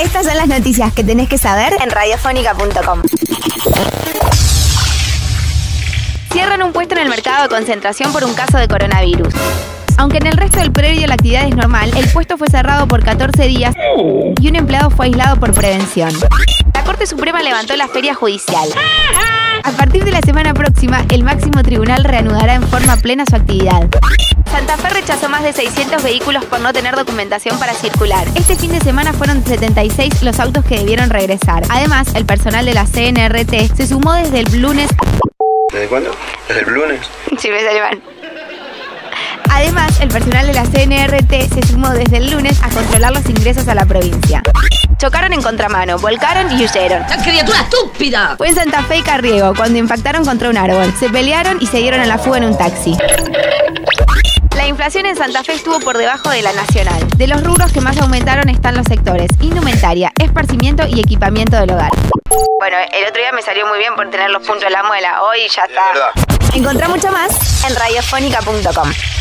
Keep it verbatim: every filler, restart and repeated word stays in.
Estas son las noticias que tenés que saber en radiofónica punto com. Cierran un puesto en el mercado de concentración por un caso de coronavirus. Aunque en el resto del predio la actividad es normal, el puesto fue cerrado por catorce días y un empleado fue aislado por prevención. La Corte Suprema levantó la feria judicial. A partir de la semana próxima, el máximo tribunal reanudará en forma plena su actividad. Santa Fe rechazó más de seiscientos vehículos por no tener documentación para circular. Este fin de semana fueron setenta y seis los autos que debieron regresar. Además, el personal de la C N R T se sumó desde el lunes... ¿Desde cuándo? ¿Desde el lunes? Sí, me sale mal. Además, el personal de la C N R T se sumó desde el lunes a controlar los ingresos a la provincia. Chocaron en contramano, volcaron y huyeron. ¡Qué criatura estúpida! Fue en Santa Fe y Carriego, cuando impactaron contra un árbol. Se pelearon y se dieron a la fuga en un taxi. La inflación en Santa Fe estuvo por debajo de la nacional. De los rubros que más aumentaron están los sectores indumentaria, esparcimiento y equipamiento del hogar. Bueno, el otro día me salió muy bien por tener los puntos de la muela. Hoy ya está. Es verdad. Encontrá mucho más en radiofónica punto com.